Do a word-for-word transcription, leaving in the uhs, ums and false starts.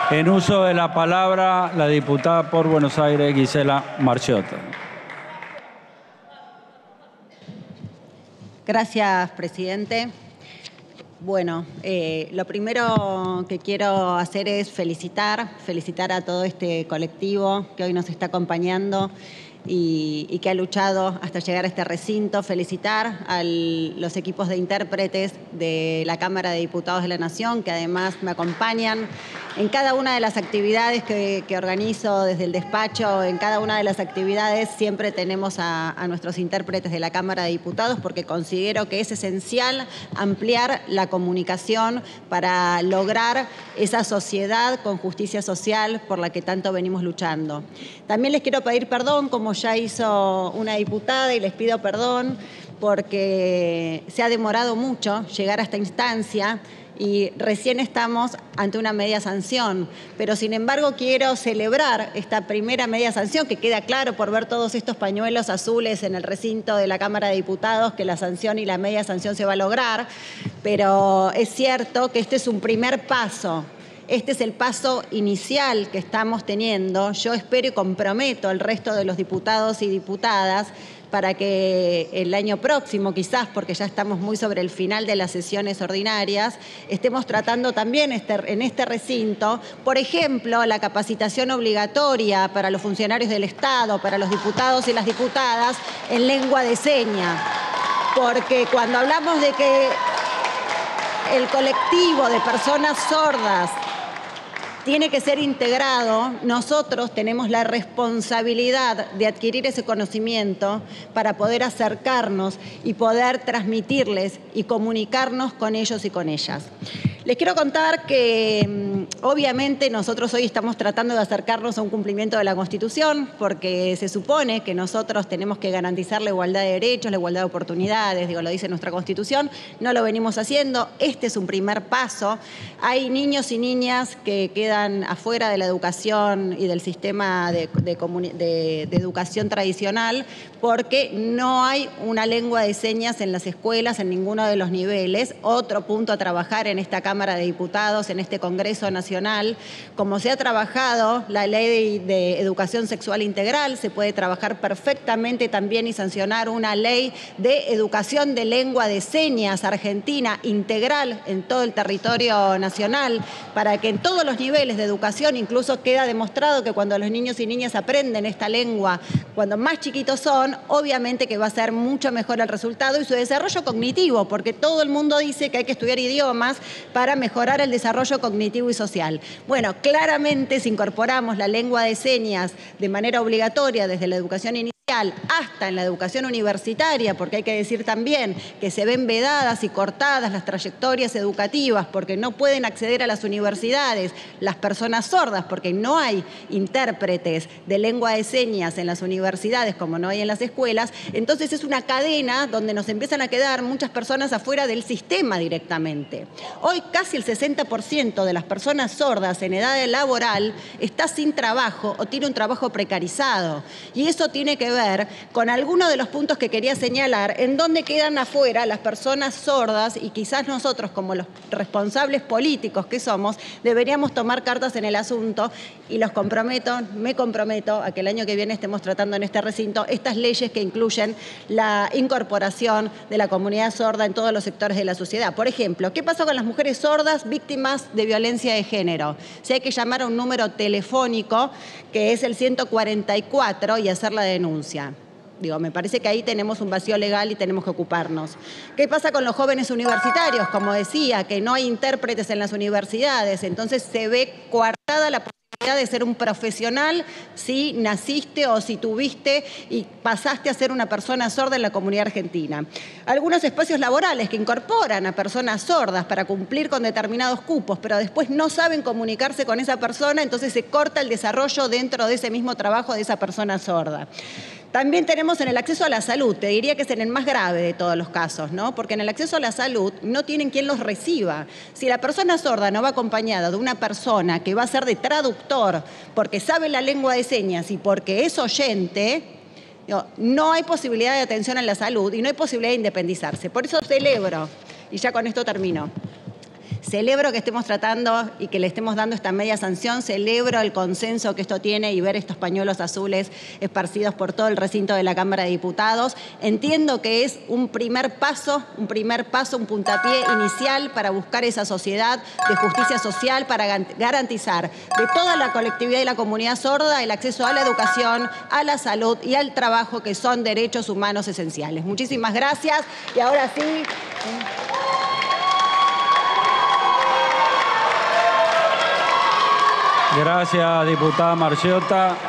En uso de la palabra, la diputada por Buenos Aires, Gisela Marchiota. Gracias, presidente. Bueno, eh, lo primero que quiero hacer es felicitar, felicitar a todo este colectivo que hoy nos está acompañando y, y que ha luchado hasta llegar a este recinto. Felicitar a los equipos de intérpretes de la Cámara de Diputados de la Nación, que además me acompañan en cada una de las actividades que, que organizo desde el despacho. En cada una de las actividades siempre tenemos a, a nuestros intérpretes de la Cámara de Diputados, porque considero que es esencial ampliar la comunicación para lograr esa sociedad con justicia social por la que tanto venimos luchando. También les quiero pedir perdón, como ya hizo una diputada, y les pido perdón porque se ha demorado mucho llegar a esta instancia y recién estamos ante una media sanción. Pero sin embargo quiero celebrar esta primera media sanción, que queda claro por ver todos estos pañuelos azules en el recinto de la Cámara de Diputados que la sanción y la media sanción se va a lograr, pero es cierto que este es un primer paso. Este es el paso inicial que estamos teniendo. Yo espero y comprometo al resto de los diputados y diputadas para que el año próximo, quizás porque ya estamos muy sobre el final de las sesiones ordinarias, estemos tratando también este, en este recinto, por ejemplo, la capacitación obligatoria para los funcionarios del Estado, para los diputados y las diputadas en lengua de señas. Porque cuando hablamos de que el colectivo de personas sordas tiene que ser integrado, nosotros tenemos la responsabilidad de adquirir ese conocimiento para poder acercarnos y poder transmitirles y comunicarnos con ellos y con ellas. Les quiero contar que obviamente nosotros hoy estamos tratando de acercarnos a un cumplimiento de la Constitución, porque se supone que nosotros tenemos que garantizar la igualdad de derechos, la igualdad de oportunidades, digo, lo dice nuestra Constitución, no lo venimos haciendo. Este es un primer paso. Hay niños y niñas que quedan afuera de la educación y del sistema de, de, de, de educación tradicional porque no hay una lengua de señas en las escuelas en ninguno de los niveles. Otro punto a trabajar en esta Cámara de Diputados, en este Congreso Nacional. Como se ha trabajado la ley de, de educación sexual integral, se puede trabajar perfectamente también y sancionar una ley de educación de lengua de señas argentina integral en todo el territorio nacional, para que en todos los niveles de educación, incluso queda demostrado que cuando los niños y niñas aprenden esta lengua, cuando más chiquitos son, obviamente que va a ser mucho mejor el resultado y su desarrollo cognitivo, porque todo el mundo dice que hay que estudiar idiomas para mejorar el desarrollo cognitivo y social. Bueno, claramente si incorporamos la lengua de señas de manera obligatoria desde la educación inicial hasta en la educación universitaria, porque hay que decir también que se ven vedadas y cortadas las trayectorias educativas porque no pueden acceder a las universidades las personas sordas, porque no hay intérpretes de lengua de señas en las universidades como no hay en las escuelas. Entonces es una cadena donde nos empiezan a quedar muchas personas afuera del sistema directamente. Hoy casi el sesenta por ciento de las personas sordas en edad laboral está sin trabajo o tiene un trabajo precarizado, y eso tiene que ver con algunos de los puntos que quería señalar, en donde quedan afuera las personas sordas, y quizás nosotros, como los responsables políticos que somos, deberíamos tomar cartas en el asunto, y los comprometo, me comprometo a que el año que viene estemos tratando en este recinto estas leyes que incluyen la incorporación de la comunidad sorda en todos los sectores de la sociedad. Por ejemplo, ¿qué pasó con las mujeres sordas víctimas de violencia de género? Si hay que llamar a un número telefónico que es el ciento cuarenta y cuatro y hacer la denuncia. Digo, me parece que ahí tenemos un vacío legal y tenemos que ocuparnos. ¿Qué pasa con los jóvenes universitarios? Como decía, que no hay intérpretes en las universidades, entonces se ve coartada la posibilidad de ser un profesional si naciste o si tuviste y pasaste a ser una persona sorda en la comunidad argentina. Algunos espacios laborales que incorporan a personas sordas para cumplir con determinados cupos, pero después no saben comunicarse con esa persona, entonces se corta el desarrollo dentro de ese mismo trabajo de esa persona sorda. También tenemos en el acceso a la salud, te diría que es en el más grave de todos los casos, ¿no? Porque en el acceso a la salud no tienen quien los reciba. Si la persona sorda no va acompañada de una persona que va a ser de traductor, porque sabe la lengua de señas y porque es oyente, no hay posibilidad de atención en la salud y no hay posibilidad de independizarse. Por eso celebro, y ya con esto termino, Celebro que estemos tratando y que le estemos dando esta media sanción, celebro el consenso que esto tiene y ver estos pañuelos azules esparcidos por todo el recinto de la Cámara de Diputados. Entiendo que es un primer paso, un primer paso, un puntapié inicial para buscar esa sociedad de justicia social, para garantizar de toda la colectividad y la comunidad sorda el acceso a la educación, a la salud y al trabajo, que son derechos humanos esenciales. Muchísimas gracias. Y ahora sí... Gracias, diputada Marciota.